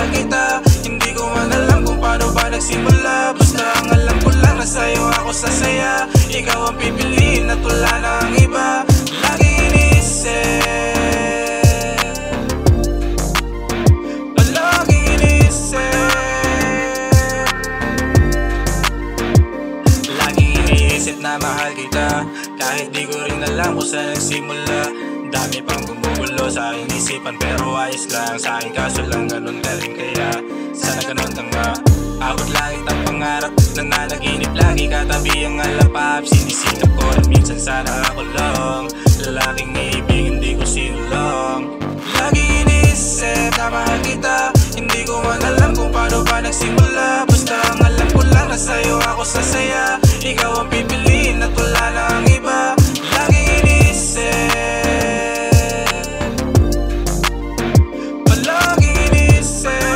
mahal kita. Hindi ko man alam kung paano ba nagsimula, basta ang alam ko lang na sa'yo ako sasaya. Ikaw ang pipiliin at wala na ang iba. Lagi iniisip, palaging iniisip, laging iniisip na mahal kita. Kahit di ko rin alam kung saan nagsimula. Dami pang gumugulo sa aking isipan, pero ayos lang sa akin, kaso lang ganun ka rin kaya. Sana ganun ka nga. Abot langit ang pangarap, nananaginip lagi katabi ang alapap. Sinisikap ko at minsan sana ako lang lalaking ibig, hindi ko sinulong. Lagi iniisip na mahal kita. Hindi ko man alam kung paano ba nagsimula, basta ang alam ko lang na sa'yo ako sasaya. Ikaw ang pipiliin at wala na ang iba. Lagi iniisip, palagi iniisip.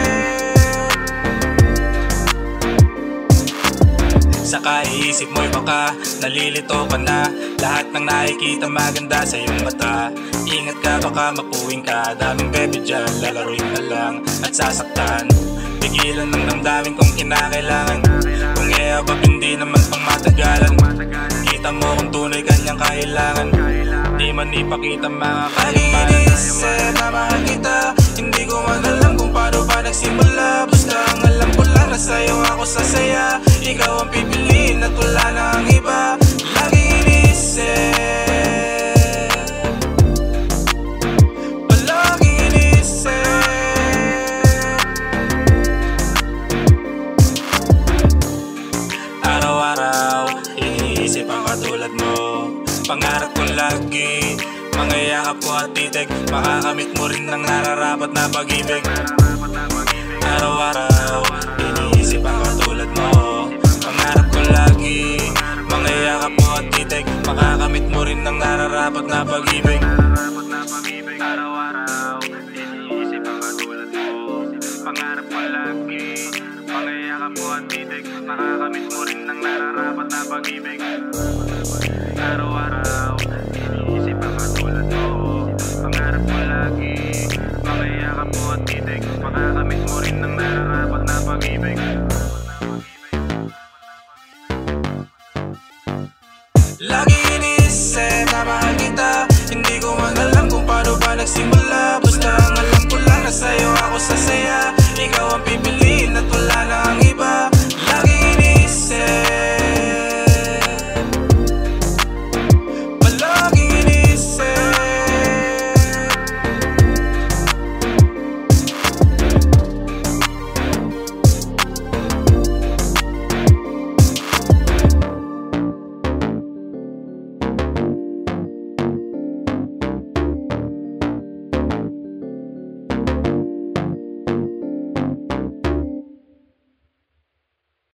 Saka iisip mo'y baka nalilito ka na. Lahat ng nakikita maganda sa iyong mata. Ingat ka baka mapuwing ka. Daming baby dyan, lalaruin ka lang at sasaktan. Pigilan ng damdamin kung kinakailangan. Kung iabab hindi naman pang matagalan. Kita mo kung tunay kanyang kailangan. Di man ipakita mga kalimanan. Inisip na mahal kita. Hindi ko man alam kung paano ba nagsimula, basta ang alam ko lang na sa'yo ako sasaya. Ikaw ang pipiliin at wala na ang iba. Lagi inisip, palagi inisip. Araw-araw iniisip ang katulad mo. Pangarap ko lagi mga yakap ko at titig, makakamit mo rin ng nararapat na pag-ibig. Araw-araw iniisip ang katulad mo. Pangarap ko lagi mga yakap ko at titig, makakamit mo rin ng nararapat na pag-ibig. Araw-araw iniisip ang katulad mo. Pangarap ko lagi mga yakap ko at titig, makakamit mo rin ng nararapat na pag-ibig. Araw-araw iniisip ang katulad mo. Pangarap ko lagi mga yakap mo at